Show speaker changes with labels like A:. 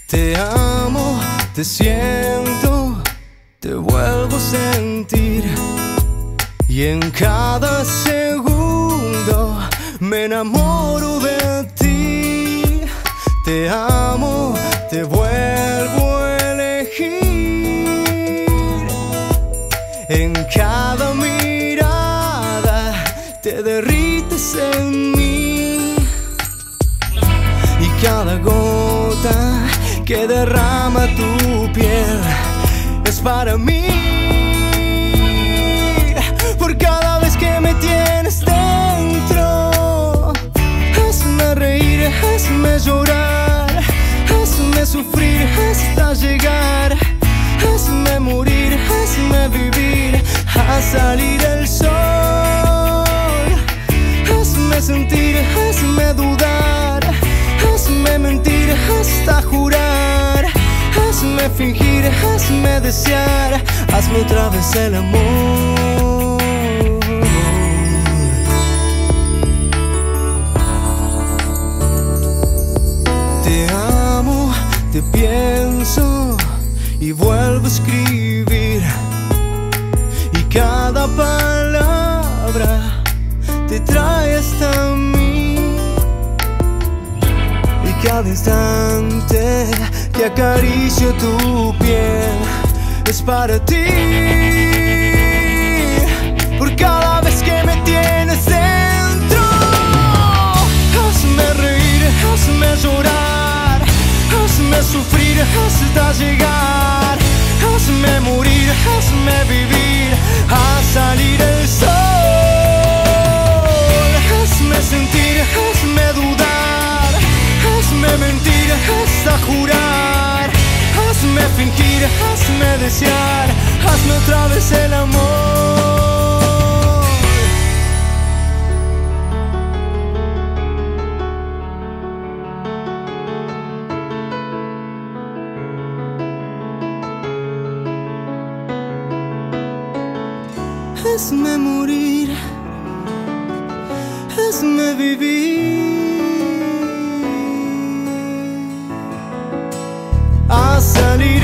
A: Te amo, te siento, te vuelvo a sentir. Y en cada segundo me enamoro de ti. Te amo, te vuelvo a elegir. En cada mirada te derrites en mí. Y cada gota que derrama tu piel es para mí. Por cada vez que me tienes dentro, hazme reír, hazme llorar, hazme sufrir hasta llegar, hazme morir, hazme vivir, a salir el sol. Hazme sentir, hazme dudar, hazme mentir hasta jurar, hazme fingir, hazme desear, hazme otra vez el amor. Te amo, te pienso y vuelvo a escribir. Y cada palabra te trae hasta mí. Y cada instante que acaricio tu piel es para ti. Por cada vez que me tienes dentro, hazme reír, hazme llorar, hazme sufrir hasta llegar, hazme morir, hazme vivir, a salir el sol. Hazme sentir, hazme dudar, hazme mentir hasta jurar, hazme fingir, hazme desear, hazme otra vez el amor. Hazme morir, hazme vivir, a salir